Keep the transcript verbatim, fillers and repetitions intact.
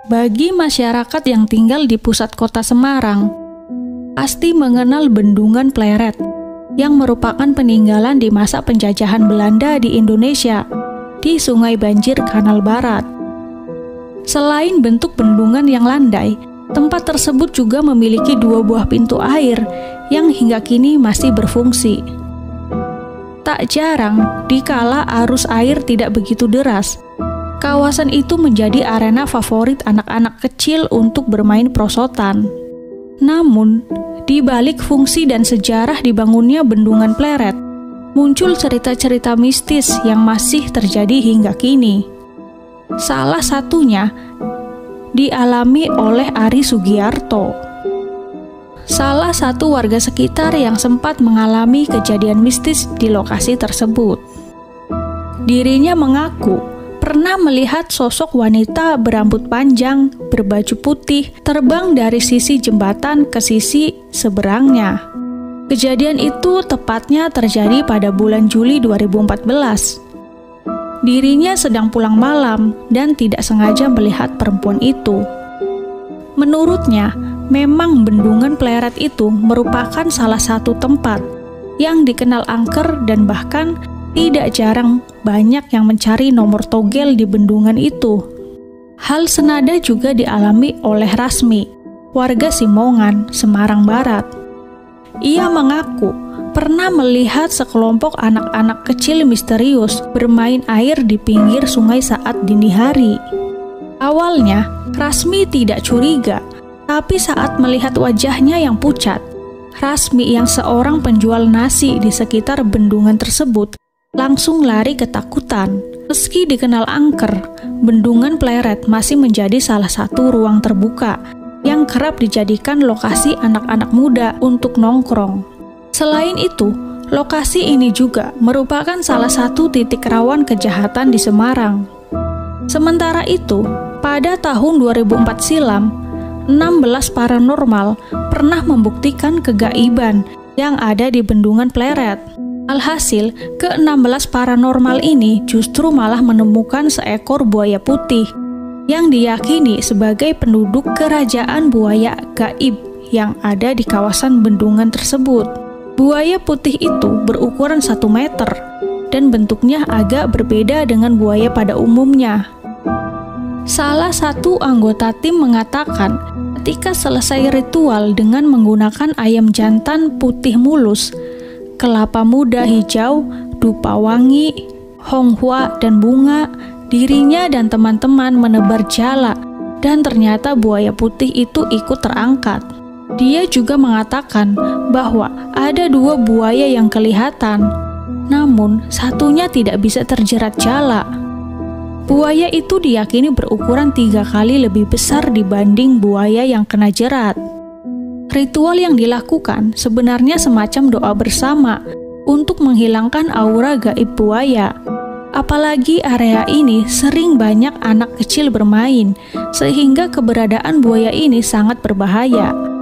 Bagi masyarakat yang tinggal di pusat kota Semarang, pasti mengenal Bendungan Pleret yang merupakan peninggalan di masa penjajahan Belanda di Indonesia di Sungai Banjir Kanal Barat. Selain bentuk bendungan yang landai, tempat tersebut juga memiliki dua buah pintu air yang hingga kini masih berfungsi. Tak jarang, dikala arus air tidak begitu deras, kawasan itu menjadi arena favorit anak-anak kecil untuk bermain prosotan. Namun, di balik fungsi dan sejarah dibangunnya Bendungan Pleret, muncul cerita-cerita mistis yang masih terjadi hingga kini. Salah satunya dialami oleh Ari Sugiarto, salah satu warga sekitar yang sempat mengalami kejadian mistis di lokasi tersebut. Dirinya mengaku pernah melihat sosok wanita berambut panjang, berbaju putih, terbang dari sisi jembatan ke sisi seberangnya. Kejadian itu tepatnya terjadi pada bulan Juli dua ribu empat belas. Dirinya sedang pulang malam dan tidak sengaja melihat perempuan itu. Menurutnya, memang Bendungan Pleret itu merupakan salah satu tempat yang dikenal angker dan bahkan tidak jarang banyak yang mencari nomor togel di bendungan itu. Hal senada juga dialami oleh Rasmi, warga Simongan, Semarang Barat. Ia mengaku pernah melihat sekelompok anak-anak kecil misterius bermain air di pinggir sungai saat dini hari. Awalnya, Rasmi tidak curiga, tapi saat melihat wajahnya yang pucat, Rasmi yang seorang penjual nasi di sekitar bendungan tersebut langsung lari ketakutan. Meski dikenal angker, Bendungan Pleret masih menjadi salah satu ruang terbuka yang kerap dijadikan lokasi anak-anak muda untuk nongkrong. Selain itu, lokasi ini juga merupakan salah satu titik rawan kejahatan di Semarang. Sementara itu, pada tahun dua ribu empat silam, enam belas paranormal pernah membuktikan kegaiban yang ada di Bendungan Pleret. Alhasil, ke enam belas paranormal ini justru malah menemukan seekor buaya putih yang diyakini sebagai penduduk kerajaan buaya gaib yang ada di kawasan bendungan tersebut. Buaya putih itu berukuran satu meter dan bentuknya agak berbeda dengan buaya pada umumnya. Salah satu anggota tim mengatakan ketika selesai ritual dengan menggunakan ayam jantan putih mulus, kelapa muda hijau, dupa wangi, honghua, dan bunga, dirinya dan teman-teman menebar jala dan ternyata buaya putih itu ikut terangkat. Dia juga mengatakan bahwa ada dua buaya yang kelihatan, namun satunya tidak bisa terjerat jala. Buaya itu diyakini berukuran tiga kali lebih besar dibanding buaya yang kena jerat. Ritual yang dilakukan sebenarnya semacam doa bersama untuk menghilangkan aura gaib buaya. Apalagi area ini sering banyak anak kecil bermain, sehingga keberadaan buaya ini sangat berbahaya.